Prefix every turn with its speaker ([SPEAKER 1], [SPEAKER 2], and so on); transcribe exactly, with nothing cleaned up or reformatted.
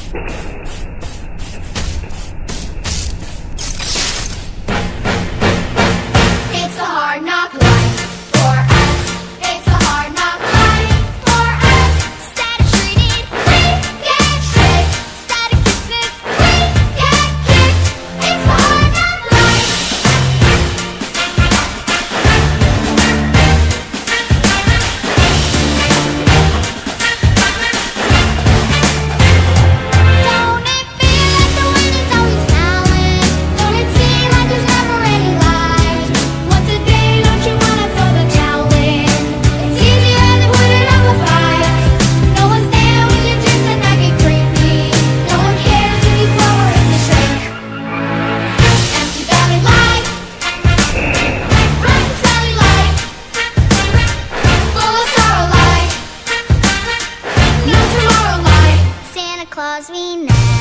[SPEAKER 1] It's a hard knock life for us. It's a hard knock life for us. Static treated, we get tricked. Static kisses, we get kicked. It's a hard knock life. Don't it feel like the wind is always howling? Don't it seem like there's never any light? Once a day, don't you wanna throw the towel in? It's easier than putting up a fight. No one's there when your dreams at night get creepy. No one cares if you grow or if you shrink. Empty belly life, rotten smelly life, full of sorrow life, no tomorrow life. Santa Claus, we know.